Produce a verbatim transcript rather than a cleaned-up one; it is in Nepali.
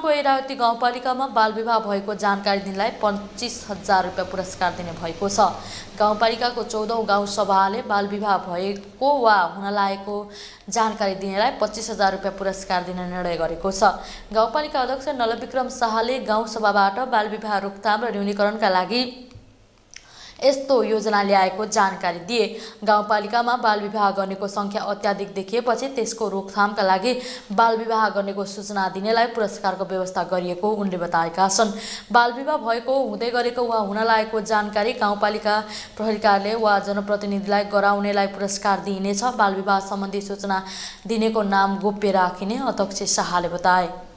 रौथामको एरावती गाउँपालिकामा बालविवाह भएको जानकारी दिनेलाई पच्चीस हजार रुपियाँ पुरस्कार दिने भएको छ। गाउँपालिकाको चौधौं गाउँ सभाले बालविवाह भएको वा हुन लागेको जानकारी दिनेलाई पच्चीस हजार रुपियाँ पुरस्कार दिने निर्णय गरेको छ। गाउँपालिका अध्यक्ष नलविक्रम शाहले गाउँ सभाबाट बालविवाह रोकथाम र न्यूनीकरणका लागि यस्तो योजना ल्याएको जानकारी दिए। गाउँपालिकामा बालविवाह गर्नेको संख्या अत्याधिक देखिएपछि त्यसको रोकथामका लागि बालविवाह गर्नेको सूचना दिनेलाई पुरस्कारको व्यवस्था गरिएको उनले बताएका छन्। बालविवाह भएको, हुँदै गरेको वा हुन लागेको जानकारी गाउँपालिका प्रहरी कार्यालय वा जनप्रतिनिधिलाई गराउनेलाई पुरस्कार दिइनेछ। बालविवाह सम्बन्धी सूचना दिनेको नाम गोप्य राखिने अध्यक्ष शाहले बताए।